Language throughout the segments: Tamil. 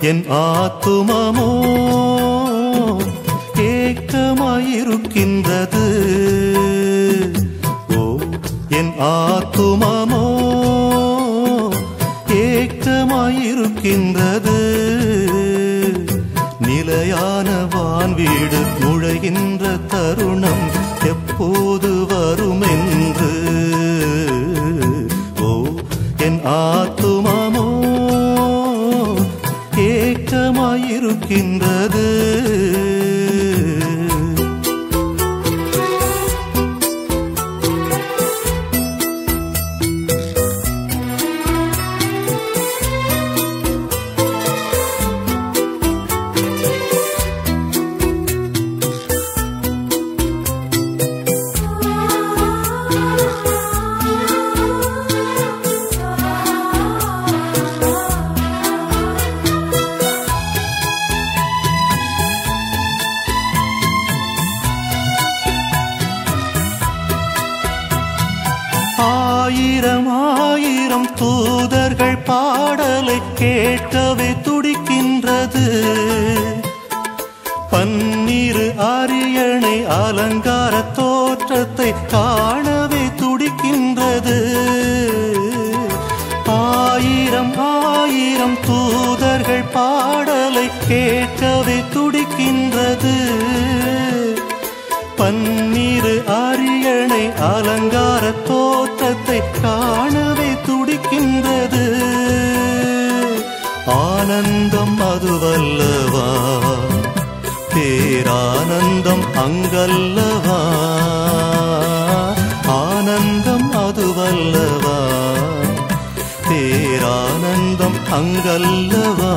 என் ஆத்துமமோ ஏக்கமாயிருக்கின்றது. ஓ என் ஆத்துமமோ ஏக்கமாயிருக்கின்றது. நிலையான வான்வீடு நுழைகின்ற தருணம் எப்போது வருமென்று. ஓ என் ஆத்துமமோ ஏக்கமாயிருக்கின்றது. ஆயிரம் ஆயிரம் தூதர்கள் பாடலை கேட்கவே துடிக்கின்றது. பன்னிரு அரியணை அலங்கார தோற்றத்தை காணவே துடிக்கின்றது. ஆயிரம் ஆயிரம் தூதர்கள் பாடலை கேட்கவே துடிக்கின்றது. பன்னிரு அரியணை அலங்கார தோற்றத்தை காணவே துடிக்கின்றது. ஆனந்தம் அதுவல்லவா, பேரானந்தம் அங்கல்லவா. ஆனந்தம் அதுவல்லவா, பேரானந்தம் அங்கல்லவா.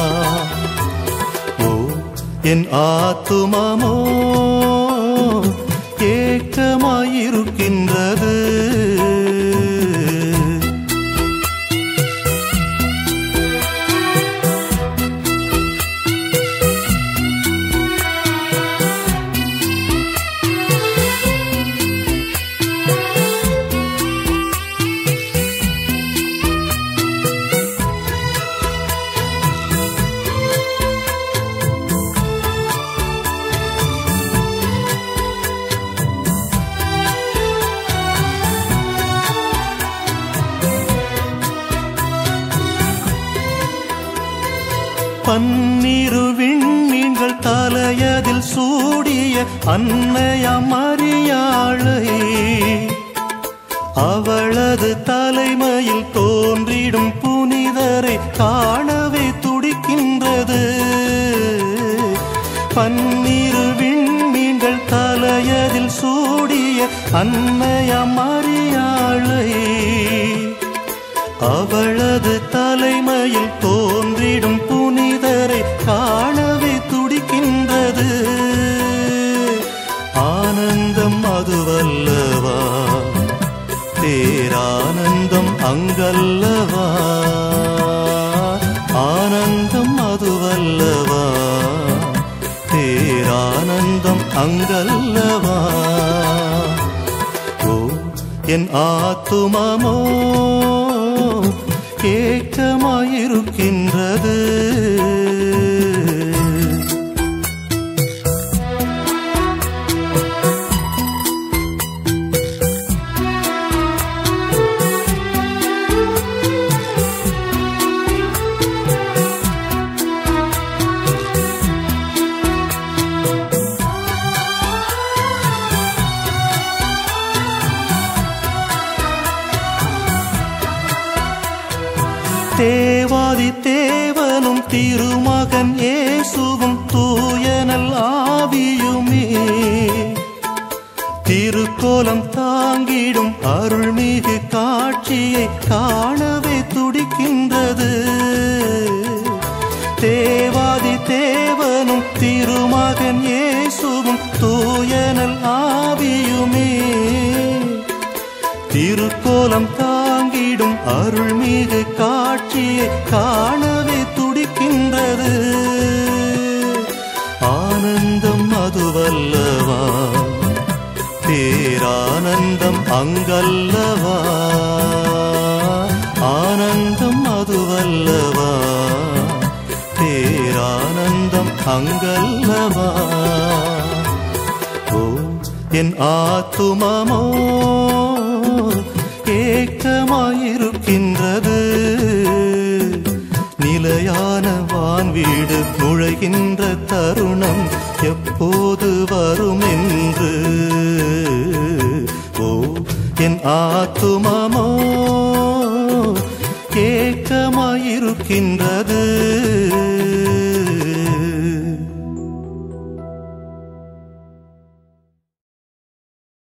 ஓ என் ஆத்துமமோ ஏக்கமாயிருக்கின்றது. பன்னிரு விண்மீன்கள் தலையதில் சூடிய அன்னையாம் மரியாளை, அவளது தலைமையில் தோன்றிடும் புனிதரை காணவே துடிக்கின்றது. பன்னிரு விண்மீன்கள் தலையதில் சூடிய அன்னையாம் மரியாளை, அவளது தலைமையில் தோன்றிடும் புனிதரை காணவே துடிக்கின்றது. ஆனந்தம் அதுவல்லவா, பேரானந்தம் அங்கல்லவா. ஆனந்தம் அதுவல்லவா, பேரானந்தம் அங்கல்லவா. ஓ என் ஆத்துமமோ ஏக்கமாயிருக்கின்றது. தேவாதி தேவனும் திருமகன் இயேசுவும் தூயனல் ஆவியுமே, திருக்கோலம் தாங்கிடும் அருள்மிகு காட்சியை காணவே துடிக்கின்றது. தேவாதி தேவனும் திருமகன் இயேசுவும் தூயனல் ஆவியுமே, திருக்கோலம் தாங்கிடும் அருள்மிகு காட்சியை காணவே துடிக்கின்றது. ஆனந்தம் அதுவல்லவா, பேரானந்தம் அங்கல்லவா. ஆனந்தம் அதுவல்லவா, அங்கல்லவா ஓ என் ஆத்துமமோ ஏக்கமாயிருக்கின்றது நிலையான வான்வீடு நுழைகின்ற தருணம் எப்போது வரும் என்று ஓ என் ஆத்துமமோ ஏக்கமாயிருக்கின்றது